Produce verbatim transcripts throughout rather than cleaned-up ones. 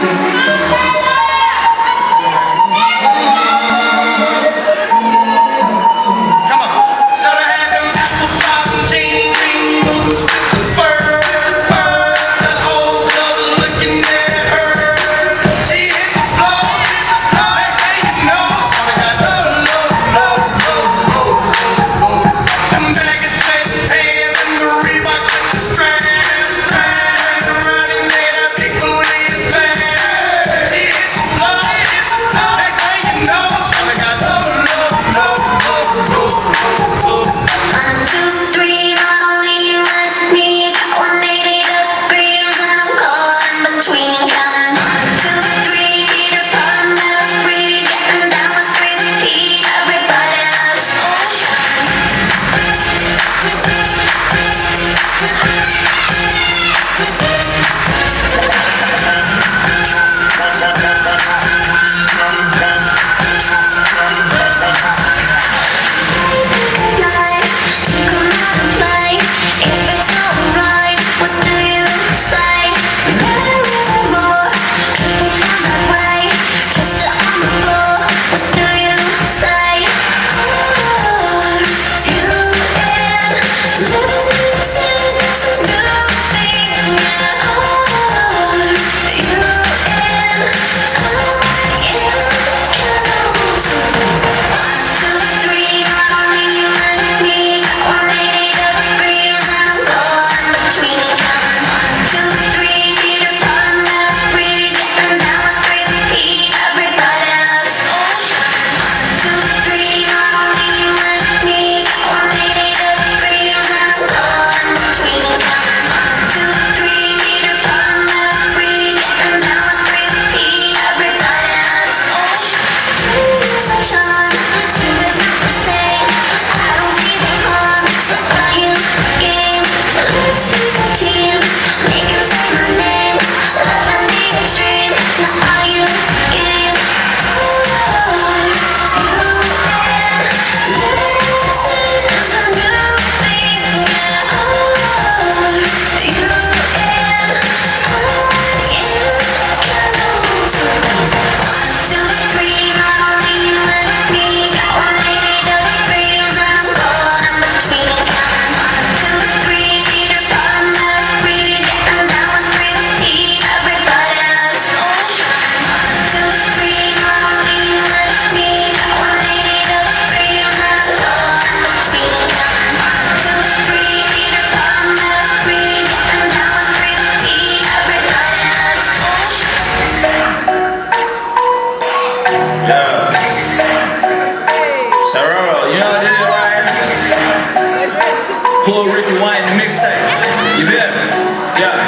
Pull Ricky White in the mixtape. You feel me? Yeah.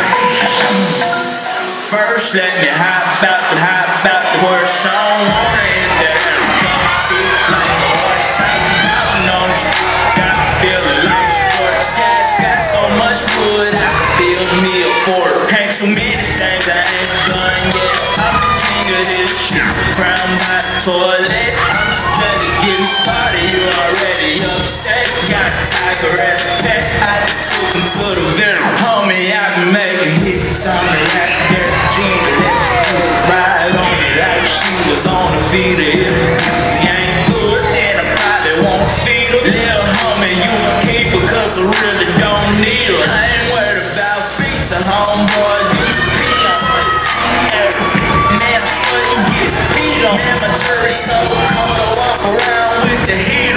First, let me hop out the hop out the Porsche. I don't wanna hit that. Don't see like a horse. I'm out on the street. Got me feeling like sports. Cash got so much wood, I could build me a fort. Ain't too many things I ain't done yet. I'm the king of this shit. Crown by the toilet. I'm just ready to get started. You already upset. Got a tiger as a pet. I just took him to the villa. Homie, I been making hits on the rap. There, Gina, let you ride on me like she was on the feeder. If you ain't good, then I probably won't feed her. Little homie, you can keep her, cause I really don't need her. I ain't worried about feet, so homeboy, these are peons. Man, I swear you get beat on. Man, my jury son will come to walk around with the heat.